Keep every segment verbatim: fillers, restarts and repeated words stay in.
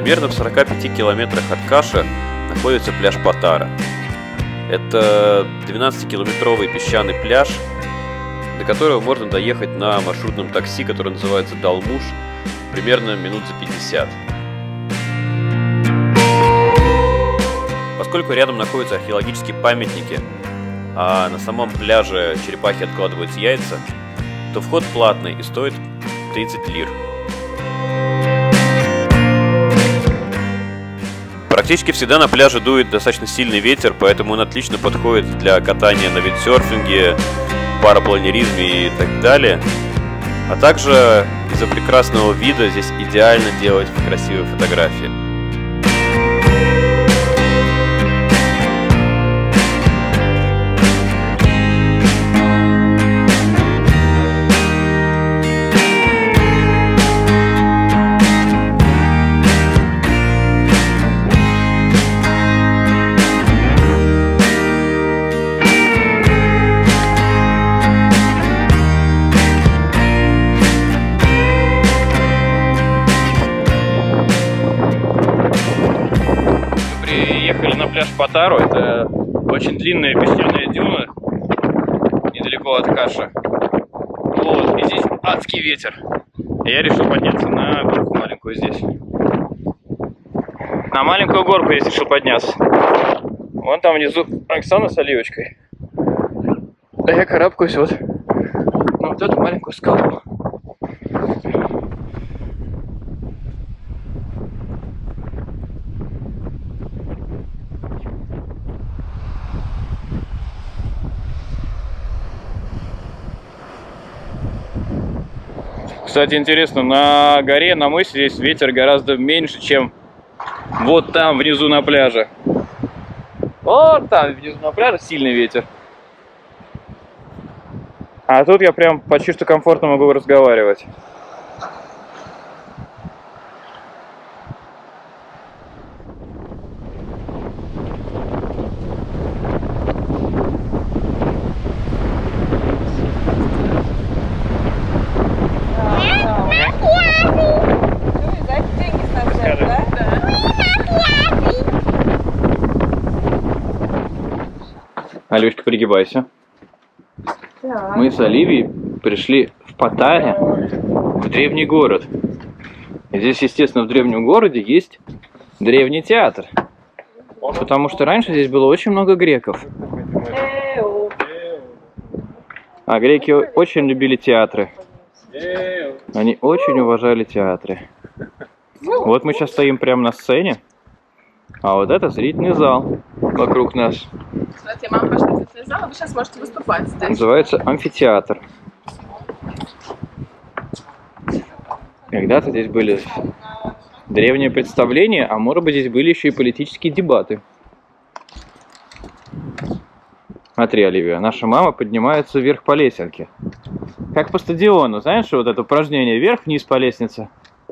Примерно в сорока пяти километрах от Каша находится пляж Патара. Это двенадцатикилометровый песчаный пляж, до которого можно доехать на маршрутном такси, которое называется Далмуш, примерно минут за пятьдесят. Поскольку рядом находятся археологические памятники, а на самом пляже черепахи откладываются яйца, то вход платный и стоит тридцать лир. Практически всегда на пляже дует достаточно сильный ветер, поэтому он отлично подходит для катания на виндсерфинге, парапланеризме и так далее. А также из-за прекрасного вида здесь идеально делать красивые фотографии. Пляж Патару — это очень длинная песчаная дюна недалеко от Каша. Вот, и здесь адский ветер. И я решил подняться на горку маленькую здесь. На маленькую горку здесь решил подняться. Вон там внизу Оксана с Оливочкой. А я карабкаюсь вот на вот эту маленькую скалу. Кстати, интересно, на горе, на мысе здесь ветер гораздо меньше, чем вот там внизу на пляже. Вот там внизу на пляже сильный ветер. А тут я прям почти что комфортно могу разговаривать. Алёшка, пригибайся. Да. Мы с Оливией пришли в Паттайе, в древний город. И здесь, естественно, в древнем городе есть древний театр. Потому что раньше здесь было очень много греков. А греки очень любили театры. Они очень уважали театры. Вот мы сейчас стоим прямо на сцене. А вот это зрительный зал вокруг нас. Кстати, мама пошла в зрительный зал, а вы сейчас можете выступать здесь. Называется амфитеатр. Когда-то здесь были древние представления, а может быть здесь были еще и политические дебаты. Смотри, Оливия, наша мама поднимается вверх по лесенке. Как по стадиону, знаешь, вот это упражнение вверх-вниз по лестнице.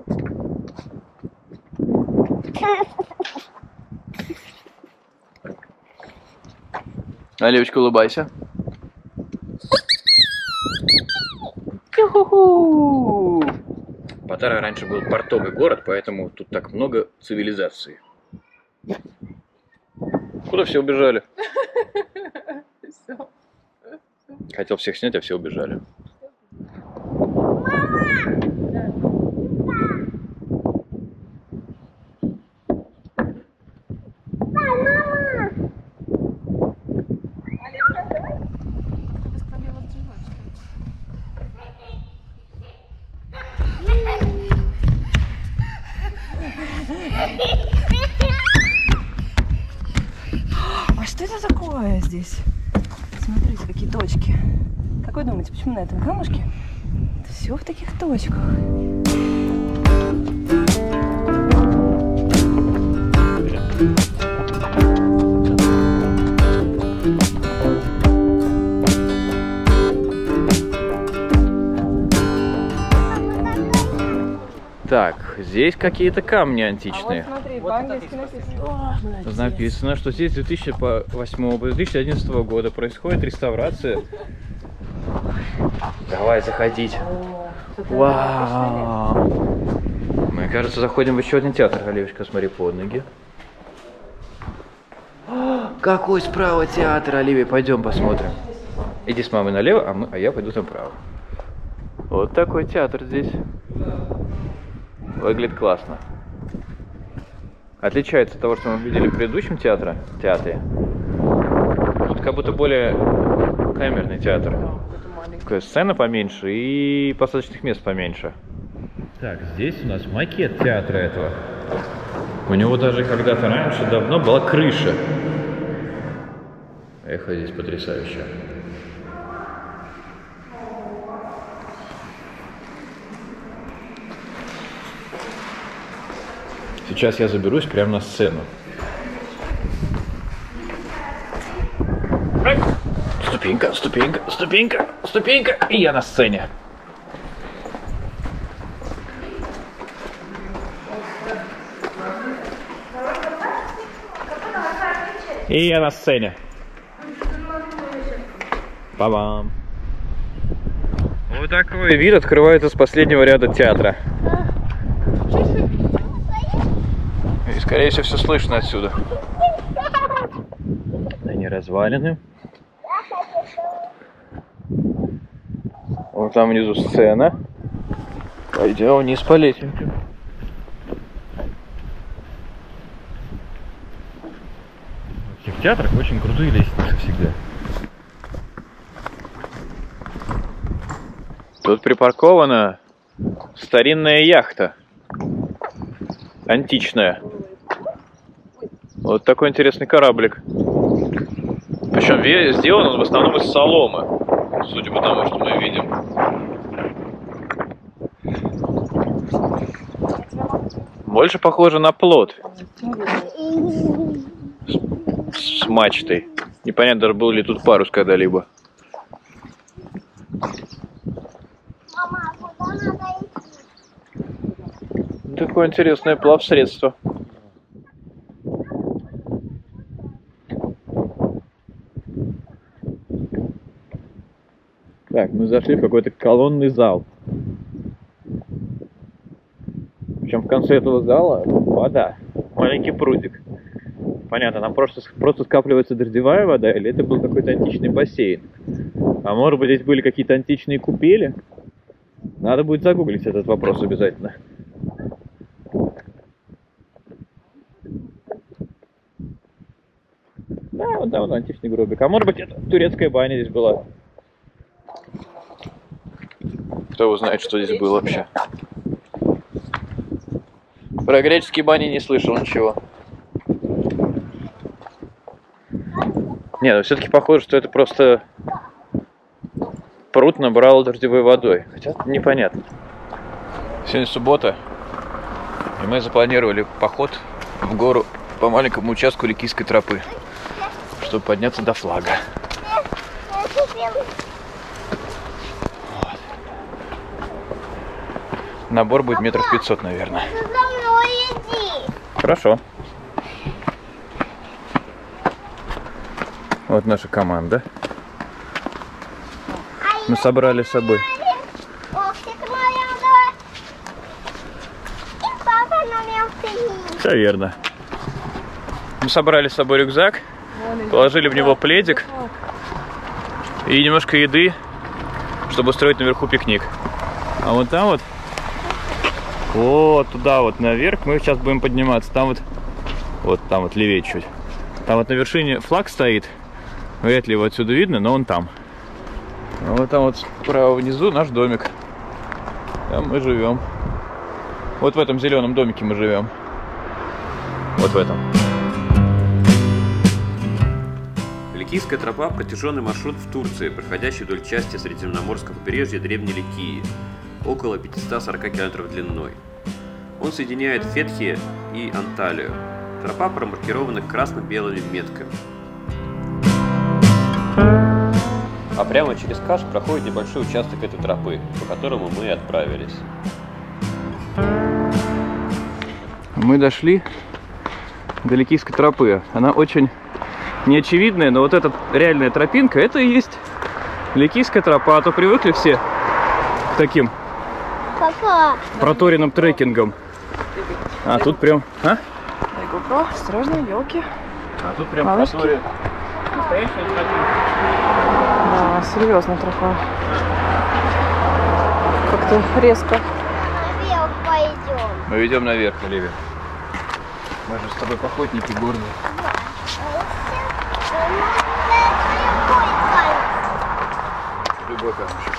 Оливочка, улыбайся. Паттара раньше был портовый город, поэтому тут так много цивилизации. Куда все убежали? Хотел всех снять, а все убежали. А что это такое здесь? Смотрите, какие точки. Как вы думаете, почему на этом камушке все в таких точках? Так, здесь какие-то камни античные. А вот смотри, по-английски написано. О, написано, что здесь с две тысячи восьмого по две тысячи одиннадцатого года происходит реставрация. Давай заходить. Вау! Мы, кажется, заходим в еще один театр. Оливочка, смотри под ноги. О, какой справа театр, Оливия? Пойдем посмотрим. Иди с мамой налево, а, мы, а я пойду направо. Вот такой театр здесь. Выглядит классно. Отличается от того, что мы видели в предыдущем театре. театре. Тут как будто более камерный театр. Такая сцена поменьше и посадочных мест поменьше. Так, здесь у нас макет театра этого. У него даже когда-то раньше давно была крыша. Эхо здесь потрясающее. Сейчас я заберусь прямо на сцену. Ступенька, ступенька, ступенька, ступенька, и я на сцене. И я на сцене. Ба-бам. Вот такой вид открывается с последнего ряда театра. И, скорее всего, все слышно отсюда. Они развалины. Вот там внизу сцена. Пойдем вниз по лестнице. В театрах очень крутые лестницы всегда. Тут припаркована старинная яхта. Античная. Вот такой интересный кораблик. Причем сделан он в основном из соломы, судя по тому, что мы видим. Больше похоже на плот. С мачтой. Непонятно даже, был ли тут парус когда-либо. Такое интересное плавсредство. Так, мы зашли в какой-то колонный зал. Причем в конце этого зала вода. Маленький прудик. Понятно, там просто, просто скапливается дождевая вода, или это был какой-то античный бассейн. А может быть, здесь были какие-то античные купели? Надо будет загуглить этот вопрос обязательно. Да, вот да, вот античный гробик. А может быть, это турецкая баня здесь была. Кто его знает, что здесь было вообще. Про греческие бани не слышал ничего. Нет, но все-таки похоже, что это просто пруд набрал дождевой водой. Хотя непонятно. Сегодня суббота, и мы запланировали поход в гору по маленькому участку Ликийской тропы, чтобы подняться до флага. Вот. Набор будет метров пятьсот, наверное. Хорошо. Вот наша команда. Мы собрали с собой. Все верно. Мы собрали с собой рюкзак, положили в него пледик и немножко еды, чтобы устроить наверху пикник. А вот там вот, вот туда вот наверх мы сейчас будем подниматься. Там вот, вот там вот левее чуть. Там вот на вершине флаг стоит. Вряд ли его отсюда видно, но он там. А вот там вот справа внизу наш домик. Там мы живем. Вот в этом зеленом домике мы живем. Вот в этом. Ликийская тропа – протяженный маршрут в Турции, проходящий вдоль части Средиземноморского побережья Древней Ликии, около пятисот сорока километров длиной. Он соединяет Фетхи и Анталию. Тропа промаркирована красно-белыми метками. А прямо через Каш проходит небольшой участок этой тропы, по которому мы и отправились. Мы дошли до Ликийской тропы. Она очень неочевидная, но вот эта реальная тропинка, это и есть Ликийская тропа. А то привыкли все к таким Папа. проторенным трекингам. А тут прям, а? Дай GoPro, осторожно, елки. А тут прям Малышки. которые настоящая тропинка. Да, серьезно тропа. Как-то резко. Наверх пойдем. Мы идем наверх, Оливия. Мы же с тобой походники горные. Любой камушек.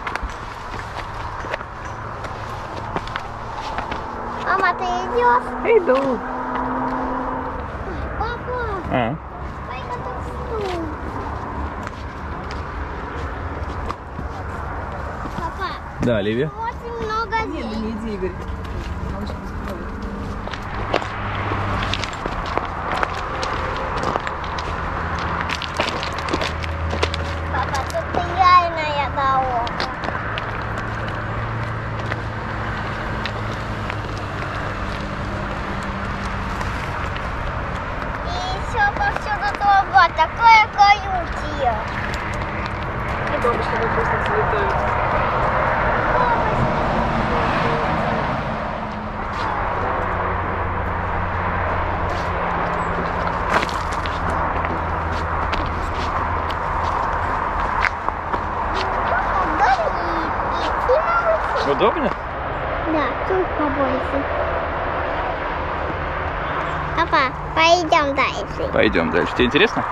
Мама, ты идешь? Иду. Папа, А. пойдем тут. Папа, Да, Оливия. очень много Нет, здесь. не иди, Игорь. Малышка беспокоит. Папа, тут реальная дорога. И еще повсюду труба, такое колючее. И бабушка как просто цветает. Удобно? Да, тут побольше. Папа, пойдем дальше. Пойдем дальше. Тебе интересно?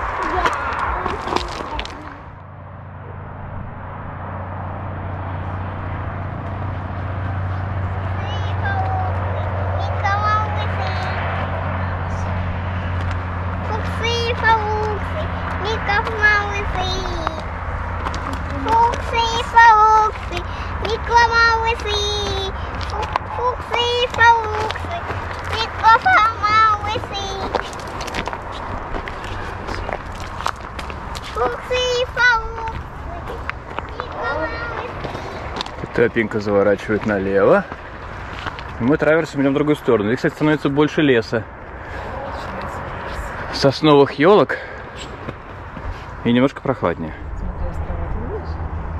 Фуксы, фауксы, микромалысы. Фуксы, фауксы, микромалысы. Фуксы, фауксы, микромалысы. Фуксы, фауксы, микромалысы. Тропинка заворачивает налево. И мы траверсом идем в другую сторону. Здесь, кстати, становится больше леса. Сосновых елок. И немножко прохладнее. Смотри, острова, ты видишь?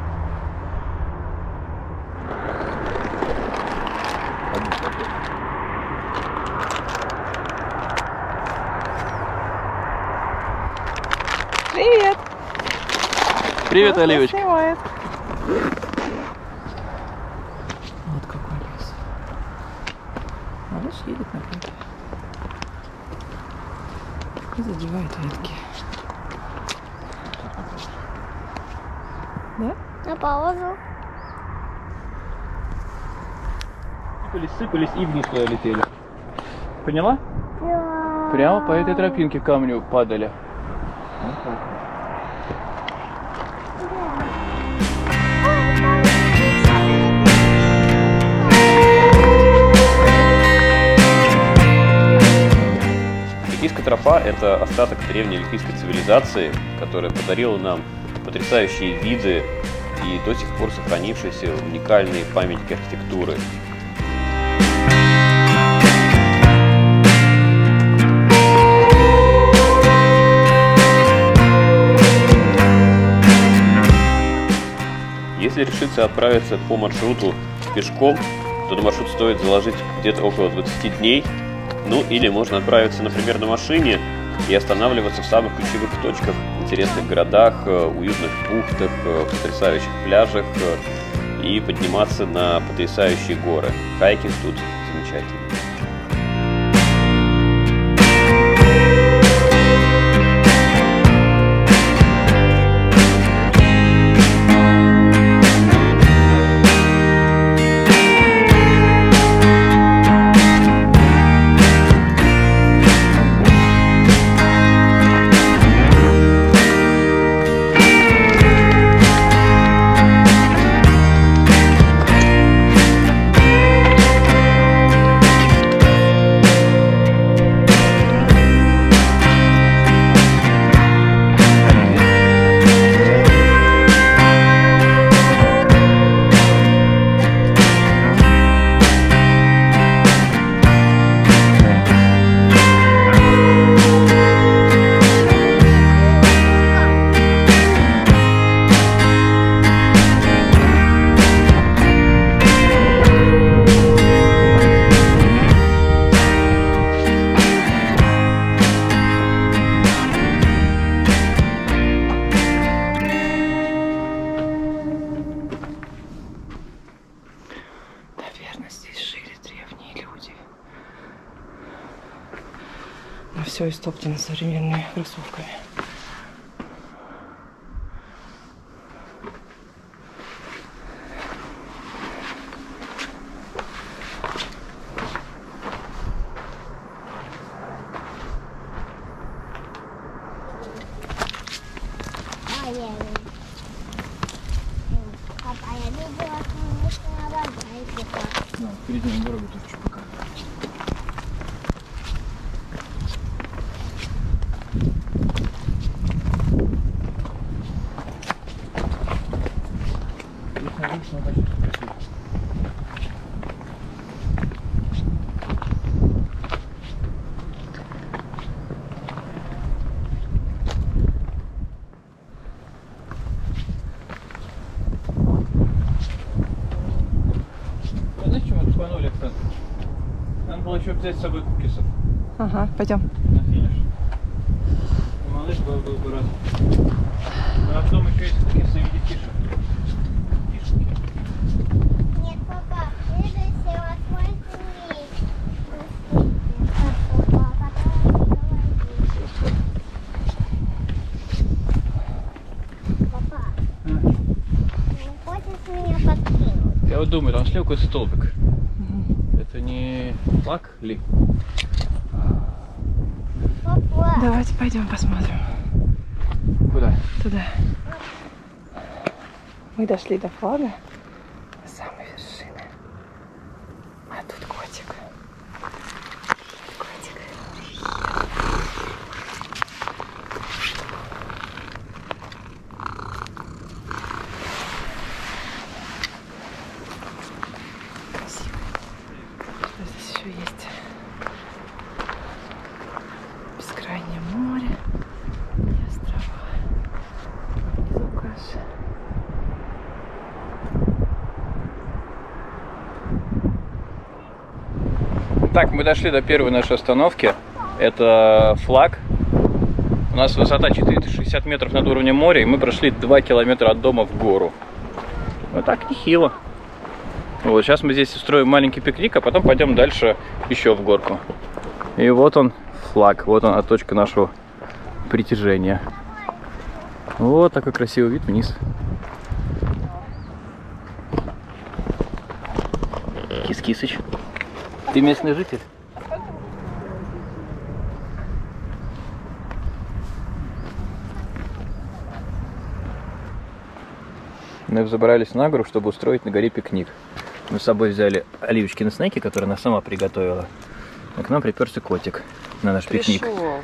Привет! Привет, Вот Оливочка. снимает. Вот какой лес. Малыш едет на пути. И задевает ветки. Да? На паузу. Сыпались, сыпались и вниз туда летели. Поняла? Да. Прямо по этой тропинке камню падали. Ликийская тропа – это остаток древней ликийской цивилизации, которая подарила нам потрясающие виды и до сих пор сохранившиеся уникальные памятники архитектуры. Если решиться отправиться по маршруту пешком, то на маршрут стоит заложить где-то около двадцати дней. Ну или можно отправиться, например, на машине и останавливаться в самых ключевых точках, интересных городах, уютных бухтах, потрясающих пляжах и подниматься на потрясающие горы. Хайкинг тут замечательный. все истоптано современными кроссовками. Папа, я видела, что на вода и Ну, перед ним дорогу тут еще пока. Знаешь, чему мы тупанули, Оксан? Нам было еще взять с собой кукисов Ага, пойдем. на финиш. И малыш был, был бы рад. А потом еще есть кукисы в виде фишек. Фишки. Нет, папа, следующий восьмой курить. Папа, потом Папа, не хочешь меня подкинуть? Я вот думаю, там слева какой-то столбик. Это не флаг ли? Папа, Давайте пойдем посмотрим. Куда? Туда. Мы дошли до флага, до самой вершины. А тут котик. Котик. Красиво. Что здесь еще есть? Бескрайнее море и острова. Внизу каша. Так, мы дошли до первой нашей остановки. Это флаг. У нас высота четыреста шестьдесят метров над уровнем моря, и мы прошли два километра от дома в гору. Вот так нехило. Вот, сейчас мы здесь устроим маленький пикник, а потом пойдем дальше еще в горку. И вот он, флаг, вот она, точка нашего притяжения. Вот такой красивый вид вниз. Кис-кисыч. Ты местный житель? Мы забрались на гору, чтобы устроить на горе пикник. Мы с собой взяли Оливочкины снеки, которые она сама приготовила. А к нам приперся котик на наш пикник. Пришел.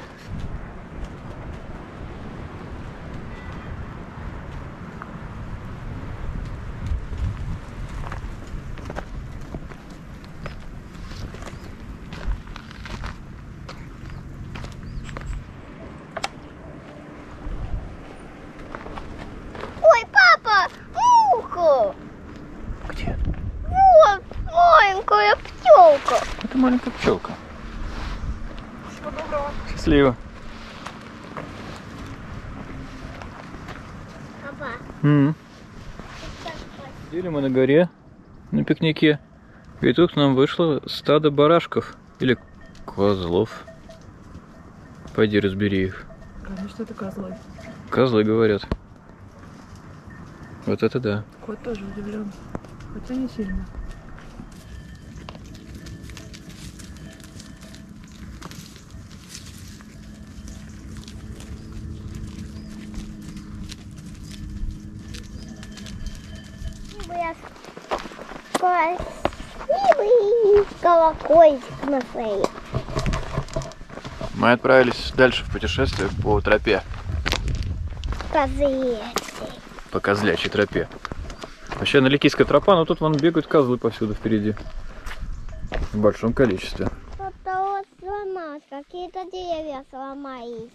ой, папа, муха! Где? Вот, маленькая птелка. Это маленькая пчелка. Всего доброго. Счастливо. Папа, М-м. Сидели мы на горе на пикнике, и тут к нам вышло стадо барашков или козлов. Пойди разбери их. Конечно, это козлы. Козлы, говорят. Вот это да. Кот тоже удивлен. Хотя не сильно. красивый колокольчик на шее. Мы отправились дальше в путешествие по тропе. Козлечий. По козлячьей тропе. Вообще Наликийская тропа, но тут вон бегают козлы повсюду впереди. В большом количестве. Что-то вот сломалось, какие-то деревья сломались.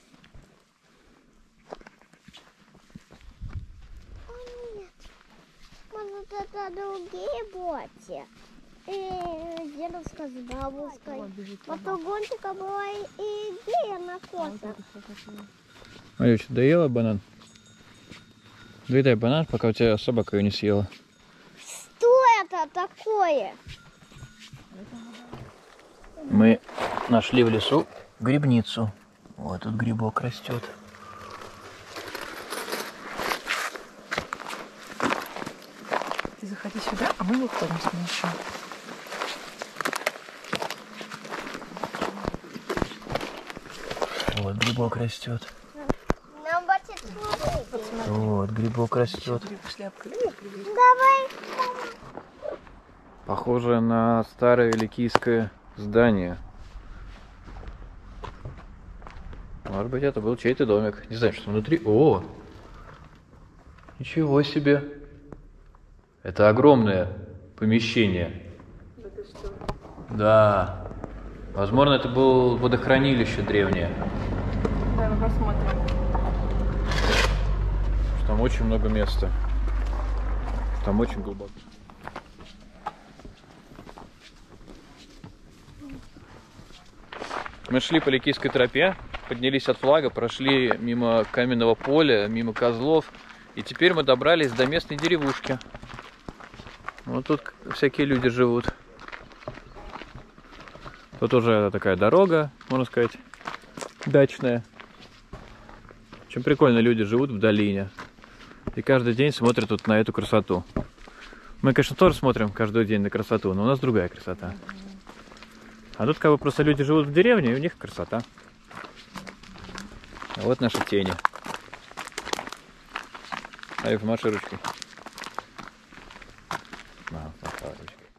О нет, может это другие боти. И дедушка с бабушкой. Вот у Гончика была и идея на косах. Марюч, доела банан? Доедай банан, пока у тебя собака ее не съела. Что это такое? Мы нашли в лесу грибницу. Вот тут грибок растет. Ты заходи сюда, а мы выходим с Мишей. Вот грибок растет. Нам будет смотреть. Вот грибок растет. Давай. Похоже на старое ликийское здание. Может быть, это был чей-то домик. Не знаю, что внутри. О! Ничего себе! Это огромное помещение. Да. Возможно, это было водохранилище древнее. Давай мы посмотрим. Там очень много места. Там очень глубоко. Мы шли по Ликийской тропе, поднялись от флага, прошли мимо каменного поля, мимо козлов. И теперь мы добрались до местной деревушки. Вот тут всякие люди живут. Тут уже такая дорога, можно сказать, дачная. Очень прикольно, люди живут в долине. И каждый день смотрят тут на эту красоту. Мы, конечно, тоже смотрим каждый день на красоту, но у нас другая красота. А тут как бы просто люди живут в деревне, и у них красота. А вот наши тени. Ай, помаши ручкой. На, помаши ручкой.